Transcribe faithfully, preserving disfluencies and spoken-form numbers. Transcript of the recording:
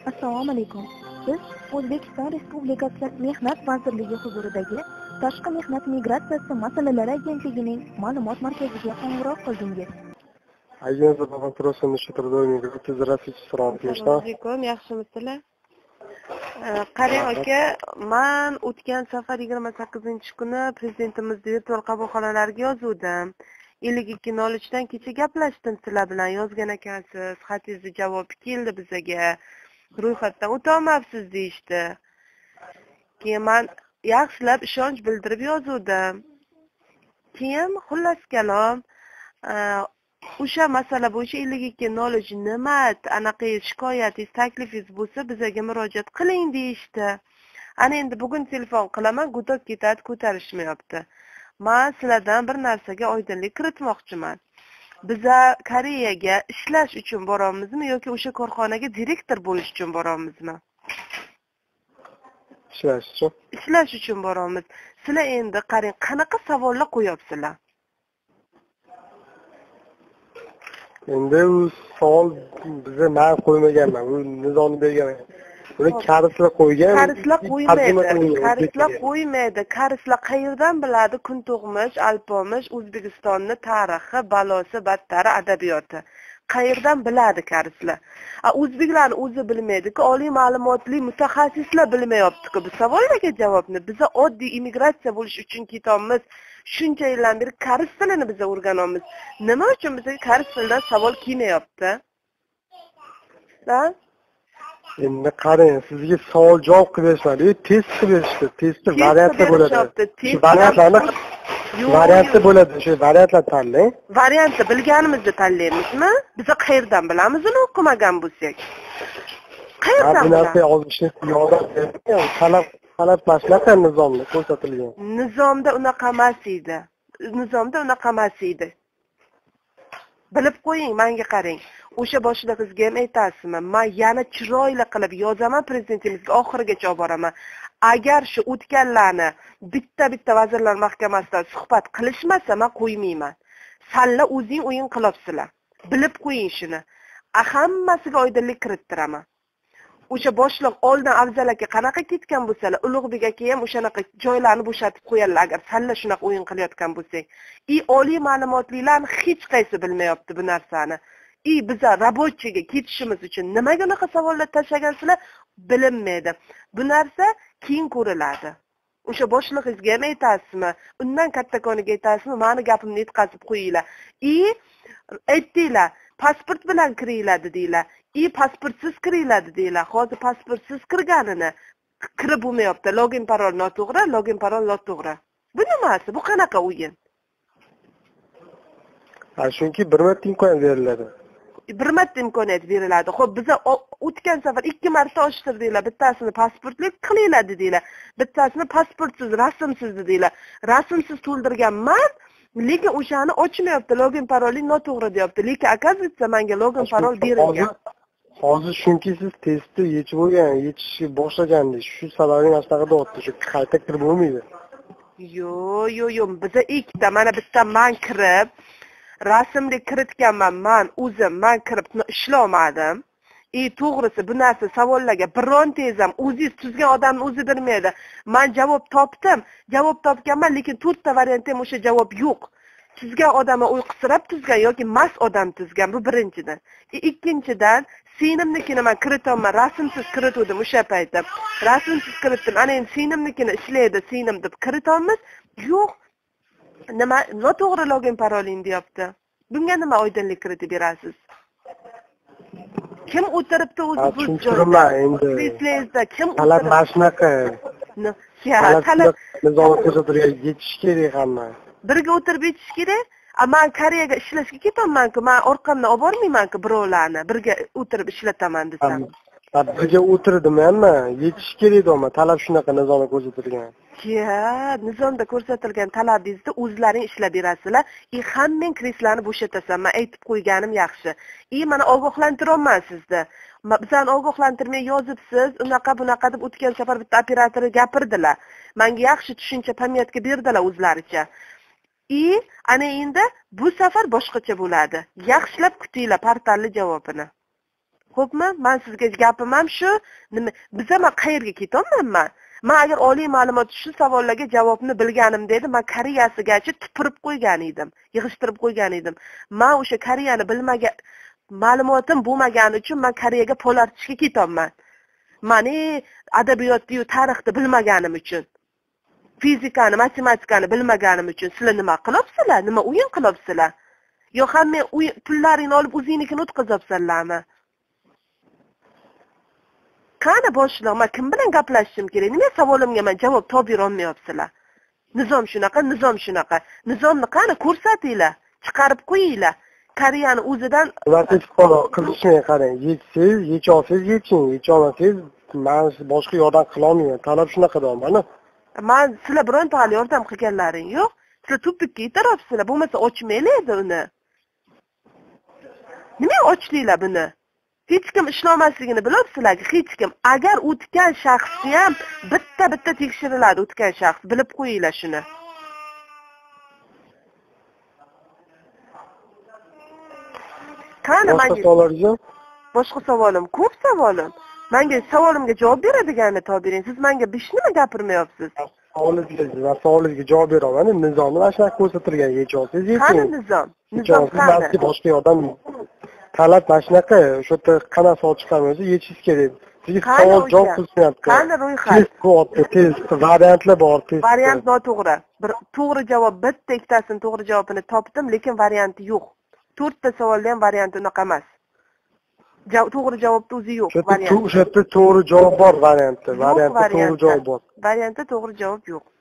Assalomu alaykum. Biz O'zbekiston Respublikasi Mehnat vazirligi huzuridagi Tashqi mehnat migratsiyasi masalalari agentligining ma'lumot markaziga qo'ng'iroq qildingiz. Agentlik по вопросам трудовой миграции. Здравствуйте, Салам Assalomu alaykum, yaxshimisizlar? Qarang aka, men o'tgan safar yigirma sakkizinchi kuni prezidentimiz virtual qabulxonalariga yozuvdim. ellik ikki nol uch dan kecha gaplashdim sizlar bilan, yozgan ekansiz. Xatingizni javobi keldi bizaga. Ro'yxatdan o'tolmabsiz deyishdi. Keyin men yaxshilab ishonch bildirib yozuvdim. Keyin xullas kalom o'sha masala bo'yicha ellik ikki nol uch nima, anaqa shikoyatingiz, taklifingiz bo'lsa bizaga murojaat qiling deyishdi. Ana endi bugun telefon qilaman, gudoq ketadi, ko'tarishmayapti. Men sizlardan bir narsaga oydinlik kiritmoqchiman. Biza Koreyaga ishlash uchun boramizmi yoki o'sha korxonaga direktor bo'lish uchun boramizmi? Ishlash uchun. Ishlash uchun boramiz. Sizlar endi qarang, qanaqa savollar qo'yapsizlar? Endi u savol biza men qo'ymaganman, u nizomni bergan. Buni karislar qo'ygan. Karislar qo'ymaydi. Karislar qo'ymaydi. Karislar qayerdan biladi kun tug'mish, alpomish, O'zbekistonni tarixi, balosi, battari, adabiyoti. Qayerdan biladi karislar? O'zbeklarning o'zi bilmaydi-ku, oliy ma'lumotli mutaxassislar bilmayapti-ku bu savollarga javobni. Biza oddiy immigratsiya bo'lish uchun ketamiz. Shuncha yildan beri karis tilini biza o'rganamiz. Nima uchun bizga karis tilidan savol kelmayapti? Ha? Endi qarang, sizga savol javob qilishmadi, test qilishdi. Testda variantlar bo'ladi. Shu variantlarni variantlar bo'ladi, shu variantlar tanlang. Variantni bilganimizda tanlaymizmi? Biza qayerdan bilamiz uni o'qimagan bo'lsak? Qayerdan bilamiz? Bu narsa yozishni yordam bergan, talab talablashlari nizomda ko'rsatilgan. Nizomda unaqa emas edi. Nizomda unaqa emas edi. Bilib qo'ying, menga qarang. O'sha boshlig'ingizga ham aytasizmi? Men yana chiroyli qilib yozaman, prezidentimizga oxirigacha olib boraman. Agar shu o'tganlarni bitta-bitta vazirlar mahkamasidan suhbat qilishmasa, men qo'ymayman. Salla o'zing o'yin qilibsizlar. Bilib qo'ying shuni. Hammasiga oydinlik kirittiraman. O'sha boshliq oldin Afzal aka qanaqa ketgan bo'lsalar, Ulug'bek aka ham o'shanaqa joylarni bo'shatib qo'yarlar agar salla shunaqa o'yin qilayotgan bo'lsak. I oliy ma'lumotlilarni hech qaysi bilmayapti bu narsani. I biza rabochiga ketishimiz uchun nimaga unaqa savollar tashlagansizlar bilinmaydi. Bu narsa keyin ko'riladi. O'sha boshlig'ingizga ham aytasizmi? Undan kattakoniga aytasizmi? Meni gapimni yetkazib qo'yinglar. I aytdinglar, pasport bilan kiringlar dedinglar. I pasportsiz kiringlar dedinglar. Hozir pasportsiz kirganini kirib bo'lmayapti. Login parol noto'g'ri, login parol noto'g'ri. Bu nimasi? Bu qanaqa o'yin? Ha, chunki bir marta imkoniyat beriladi. Bir marta imkoniyat beriladi. Xo'p, biza o'tgan safar ikki marta ochtirdinglar. Bittasini pasportli qilinglar dedinglar. Bittasini pasportsiz, rasmsiz dedinglar. Rasmsiz to'ldirganman, lekin o'shani ochmayapti. Login paroling noto'g'ri deyapti. Lekin akazitsa menga login parol berilgan. Hozir chunki siz testni yechib bo'lgan, yechishni boshlagandingiz. Shu sababli mana shunaqa deyapti. Shu qayta kirib bo'lmaydi. Yo, yo, yo, biza ikkita, mana bitta men kirib rasmga kiritganman, men o'zim men kirib ishlamadim. E to'g'risi bu narsa savollarga birontangiz ham o'zingiz tuzgan odamni o'zi bilmaydi. Men javob topdim, javob topganman, lekin to'rtta variant ham o'sha javob yo'q. Tuzgan odamni uyqusirab tuzgan yoki mas odam tuzgan, bu birinchidan. E ikkinchidan sinimnikini men kiritaman, rasmsiz kiritdim o'sha paytda. Rasmsiz kiritdim, ana endi sinimnikini ishlaydi, sinim deb kiritamiz. Yo'q. Nima noto'g'ri login paroling deyapti. Bunga nima oydinlik kiritib berasiz? Kim o'tiribdi o'zi bu joyda? Sizlarda kim o'tiribdi? Talab mana shunaqa. Ya, talab nizomga ko'rsatilgan yetish kerak hamma. Birga o'tirib yetish kerak. Men Koreyaga ishlashga ketaman-ku, men orqamdan olib bormayman-ku birovlarni. Birga o'tirib ishlataman desam. Birga o'tirdim hamma, yetish kerak edi, talab shunaqa nizomga ko'rsatilgan. Ya, nizomda ko'rsatilgan talabingizda o'zlaring ishlab berasizlar. I hammang kreslarini bo'shatasan. Men aytib qo'yganim yaxshi. I mana ogohlantiryapman sizni. Bizani ogohlantirmay yozibsiz, unaqa bunaqa deb o'tgan safar bitta operatori gapirdilar. Menga yaxshi tushuncha pamyatka berdilar o'zlaricha. I ana endi bu safar boshqacha bo'ladi. Yaxshilab kutinglar portalli javobini. Xo'pmi? Men sizga gapim ham shu. Nima, biza men qayerga ketyapman? Men agar oliy ma'lumot shu savollarga javobni bilganim dedi, men Koreyasigacha tupurib qo'ygan edim, yig'ishtirib qo'ygan edim. Men o'sha Koreyani bilmagan, ma'lumotim bo'lmagani uchun men Koreyaga polartishga ketyapman. Meni adabiyotni yu tarixni bilmaganim uchun, fizikani, matematikani bilmaganim uchun sizlar nima qilibsizlar? Nima o'yin qilibsizlar? Yo ham men pullaringni olib o'zingiznikini o'tkazibsizlarmi? Qani boshliq, men kim bilan gaplashishim kerak? Nima savolimga men javob topib olmayapsizlar? Nizom shunaqa, nizom shunaqa. Nizomni qani ko'rsatinglar, chiqarib qo'yinglar. Koreyani o'zidan Ularsiz qilishmay qarang. Yechsiz, yecholsiz yeching, yecholmasangiz men boshqa yordam qila olmayman. Talab shunaqada mana. Men sizlar bironta hali yordam qilganlaring yo'q. Sizlar tupikka yetarapsizlar, bo'lmasa ochmaylar uni. Nima ochdinglar buni? Hech kim ishlamasligini bilibsizlar, hech kim. Agar o'tgan shaxsni ham bitta-bitta tekshiriladi, o'tgan shaxs, bilib qo'yinglar shuni. Qani menga savollaringiz? Boshqa savolim, ko'p savolim. Menga savolimga javob beradiganini toping. Siz menga besh nima gapirmayapsiz? Savolingizga, savolingizga javob beraman. Nizomni mana ko'rsatilgan yecholsiz yeching. Qani nizom? Nizom qani? Boshqa yordam talab mana shunaqa, o'sha yerda qanday savol chiqarmaysiz, yechish kerak. Sizga savol javob qilmayapti. Qani ro'yxat? Test bo'lyapti, test variantlar bor, test. Variant noto'g'ri. Bir to'g'ri javob, bitta ikkitasini to'g'ri javobini topdim, lekin varianti yo'q. to'rtta savolda ham varianti unaqa emas. To'g'ri javobni o'zi yo'q, variant. O'sha yerda to'g'ri javob bor variantda, variantda to'g'ri javob bor. Variantda to'g'ri javob yo'q.